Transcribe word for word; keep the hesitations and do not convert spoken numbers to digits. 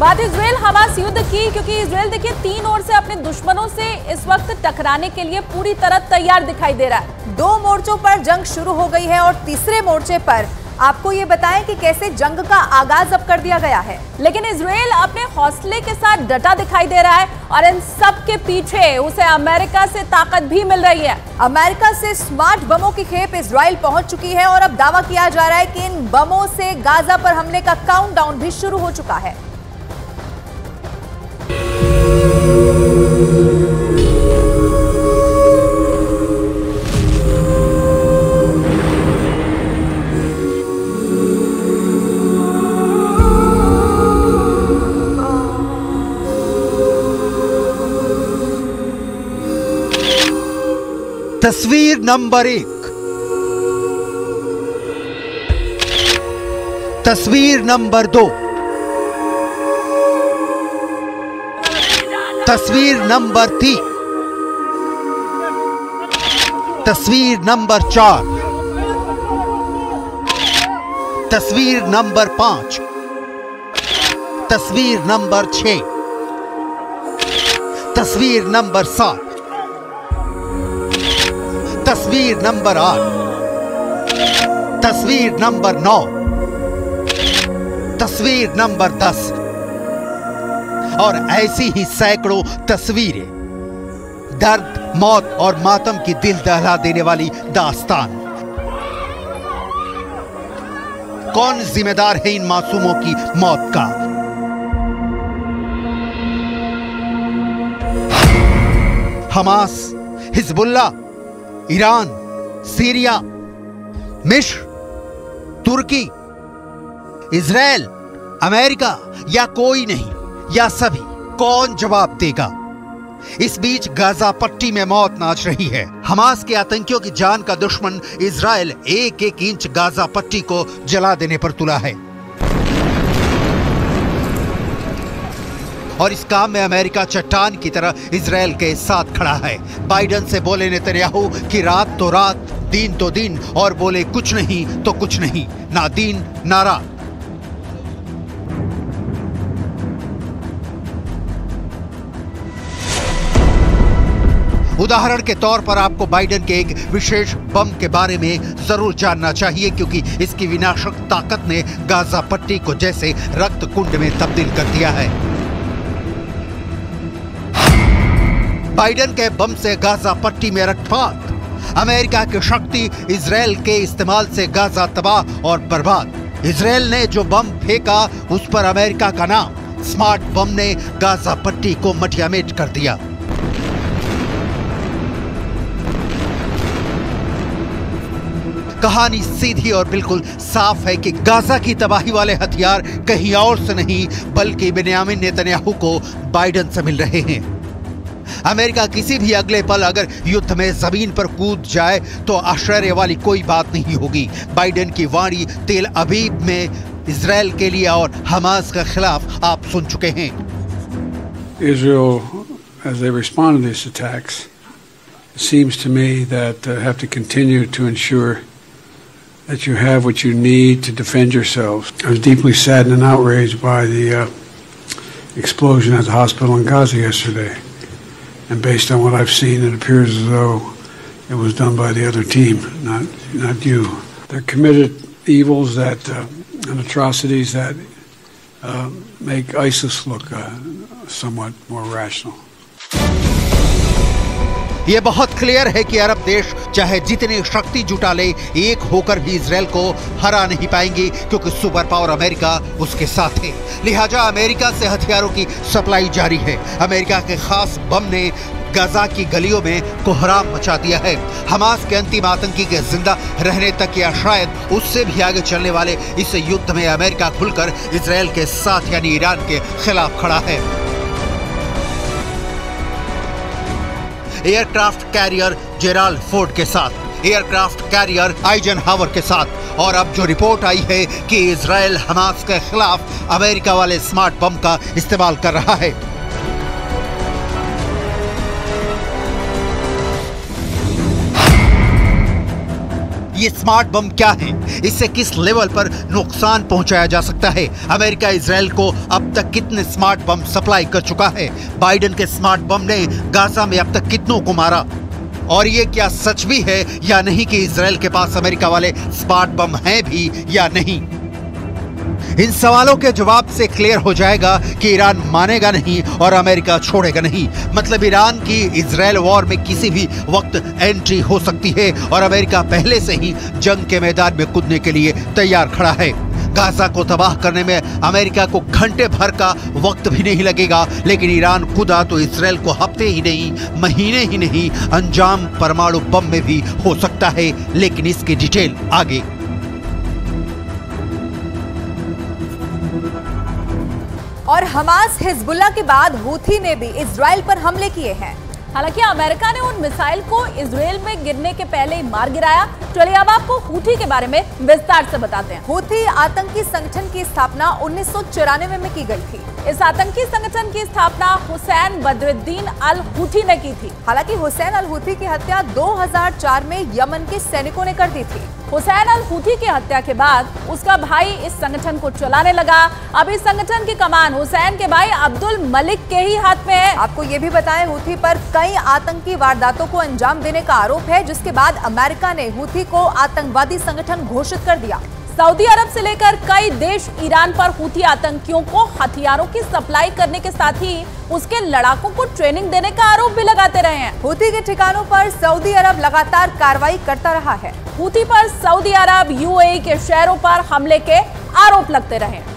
बात Israel Hamas युद्ध की, क्योंकि इजराइल देखिए तीन ओर से अपने दुश्मनों से इस वक्त टकराने के लिए पूरी तरह तैयार दिखाई दे रहा है। दो मोर्चों पर जंग शुरू हो गई है और तीसरे मोर्चे पर आपको ये बताएं कि कैसे जंग का आगाज अब कर दिया गया है। लेकिन इजराइल अपने हौसले के साथ डटा दिखाई दे रहा है और इन सब के पीछे उसे अमेरिका से ताकत भी मिल रही है। अमेरिका से स्मार्ट बमों की खेप इजराइल पहुंच चुकी है और अब दावा किया जा रहा है कि इन बमों से गाजा पर हमले का काउंटडाउन भी शुरू हो चुका है। तस्वीर नंबर एक। तस्वीर नंबर दो। तस्वीर नंबर तीन। तस्वीर नंबर चार। तस्वीर नंबर पांच। तस्वीर नंबर छह। तस्वीर नंबर सात। तस्वीर नंबर आठ। तस्वीर नंबर नौ। तस्वीर नंबर दस और ऐसी ही सैकड़ों तस्वीरें। दर्द, मौत और मातम की दिल दहला देने वाली दास्तान। कौन जिम्मेदार है इन मासूमों की मौत का? हमास, हिजबुल्लाह, ईरान, सीरिया, मिस्र, तुर्की, इजराइल, अमेरिका या कोई नहीं या सभी? कौन जवाब देगा? इस बीच गाजा पट्टी में मौत नाच रही है। हमास के आतंकियों की जान का दुश्मन इजराइल एक एक इंच गाजा पट्टी को जला देने पर तुला है और इस काम में अमेरिका चट्टान की तरह इजराइल के साथ खड़ा है। बाइडेन से बोले नेतन्याहू कि रात तो रात, दिन तो दिन, और बोले कुछ नहीं तो कुछ नहीं, ना दिन ना रात। उदाहरण के तौर पर आपको बाइडेन के एक विशेष बम के बारे में जरूर जानना चाहिए, क्योंकि इसकी विनाशक ताकत ने गाजा पट्टी को जैसे रक्त कुंड में तब्दील कर दिया है। बाइडेन के बम से गाजा पट्टी में रक्तपात। अमेरिका की शक्ति इजराइल के इस्तेमाल से गाजा तबाह और बर्बाद। इजराइल ने जो बम फेंका उस पर अमेरिका का नाम। स्मार्ट बम ने गाजा पट्टी को मटियामेट कर दिया। कहानी सीधी और बिल्कुल साफ है कि गाजा की तबाही वाले हथियार कहीं और से नहीं बल्कि बेन्यामिन नेतन्याहू को बाइडेन से मिल रहे हैं। अमेरिका किसी भी अगले पल अगर युद्ध में जमीन पर कूद जाए तो आश्चर्य वाली कोई बात नहीं होगी। बाइडेन की वाणी तेल अबीब में इजराइल के लिए और हमास के खिलाफ आप सुन चुके हैं। Israel, as they respond to these attacks, it seems to me that uh, have to continue to ensure that you have what you need to defend yourselves. I was deeply saddened and outraged by the uh, explosion at the hospital in Gaza yesterday. And based on what I've seen, it appears as though it was done by the other team, not not you. They're committed evils that uh, and atrocities that uh, make ISIS look uh, somewhat more rational. ये बहुत clear है कि अरब देश चाहे जितनी शक्ति जुटा ले, एक होकर भी इजराइल को हरा नहीं पाएंगे, क्योंकि सुपर पावर अमेरिका उसके साथ है। लिहाजा अमेरिका से हथियारों की सप्लाई जारी है। अमेरिका के खास बम ने गाजा की गलियों में कोहराम मचा दिया है। हमास के अंतिम आतंकी के जिंदा रहने तक या शायद उससे भी आगे चलने वाले इस युद्ध में अमेरिका खुलकर इजराइल के साथ यानी ईरान के खिलाफ खड़ा है। एयरक्राफ्ट कैरियर जेराल्ड फोर्ड के साथ, एयरक्राफ्ट कैरियर आइजनहावर के साथ, और अब जो रिपोर्ट आई है कि इजराइल हमास के खिलाफ अमेरिका वाले स्मार्ट बम का इस्तेमाल कर रहा है। ये स्मार्ट बम क्या है, इससे किस लेवल पर नुकसान पहुंचाया जा सकता है, अमेरिका इजराइल को अब तक कितने स्मार्ट बम सप्लाई कर चुका है, बाइडेन के स्मार्ट बम ने गाजा में अब तक कितनों को मारा, और ये क्या सच भी है या नहीं कि इजराइल के पास अमेरिका वाले स्मार्ट बम हैं भी या नहीं। इन सवालों के जवाब से क्लियर हो जाएगा कि ईरान मानेगा नहीं और अमेरिका छोड़ेगा नहीं। मतलब ईरान की इजराइल वॉर में किसी भी वक्त एंट्री हो सकती है और अमेरिका पहले से ही जंग के मैदान में कूदने के लिए तैयार खड़ा है। गाजा को तबाह करने में अमेरिका को घंटे भर का वक्त भी नहीं लगेगा, लेकिन ईरान खुदा तो इजराइल को हफ्ते ही नहीं, महीने ही नहीं, अंजाम परमाणु बम में भी हो सकता है। लेकिन इसकी डिटेल आगे। और हमास हिजबुल्लाह के बाद हूथी ने भी इजराइल पर हमले किए हैं। हालांकि अमेरिका ने उन मिसाइल को इजराइल में गिरने के पहले ही मार गिराया। चलिए अब आपको हूथी के बारे में विस्तार से बताते हैं। हूथी आतंकी संगठन की स्थापना उन्नीस सौ चौरानवे में की गई थी। इस आतंकी संगठन की स्थापना हुसैन बद्रुद्दीन अल हूथी ने की थी। हालांकि हुसैन अल हूथी की हत्या दो हज़ार चार में यमन के सैनिकों ने कर दी थी। हुसैन अल हूथी की हत्या के बाद उसका भाई इस संगठन को चलाने लगा। अब इस संगठन की कमान हुसैन के भाई अब्दुल मलिक के ही हाथ में है। आपको ये भी बताएं, हूथी पर कई आतंकी वारदातों को अंजाम देने का आरोप है, जिसके बाद अमेरिका ने हूथी को आतंकवादी संगठन घोषित कर दिया। सऊदी अरब से लेकर कई देश ईरान पर हूथी आतंकियों को हथियारों की सप्लाई करने के साथ ही उसके लड़ाकों को ट्रेनिंग देने का आरोप भी लगाते रहे हैं। हूथी के ठिकानों पर सऊदी अरब लगातार कार्रवाई करता रहा है। हूथी पर सऊदी अरब, यूएई के शहरों पर हमले के आरोप लगते रहे।